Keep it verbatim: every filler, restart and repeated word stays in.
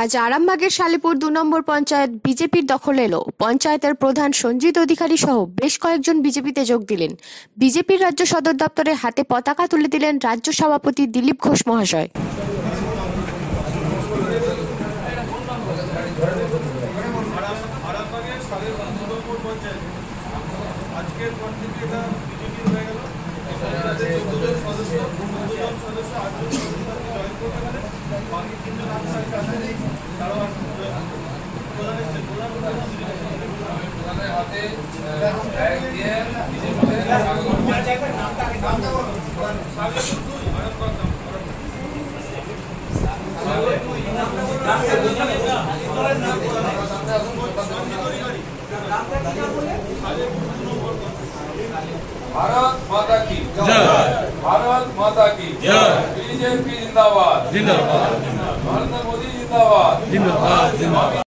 আজ আরামবাগের শালিপুর দু নম্বর পঞ্চায়েত বিজেপির দখলে এলো। পঞ্চায়েতের প্রধান সঞ্জিত অধিকারী সহ বেশ কয়েকজন বিজেপিতে যোগ দিলেন। বিজেপির রাজ্য সদর দপ্তরে হাতে পতাকা তুলে দিলেন রাজ্য সভাপতি দিলীপ ঘোষ মহাশয়। আজকের পর থেকে এটা বিজেপি হয়ে গেল। চোদ্দ জন সদস্য চোদ্দ জন সদস্য আটজন সদস্য জয়েন করতে পারে, বাকি তিনজন আনসারকে আসেনি, তারাও প্রধান এসছে। প্রধানের হাতে দিয়ে भारत माता की जय, भारत माता की जय, बीजेपी जिंदाबाद जिंदाबाद, नरेंद्र मोदी जिंदाबाद जिंदाबाद।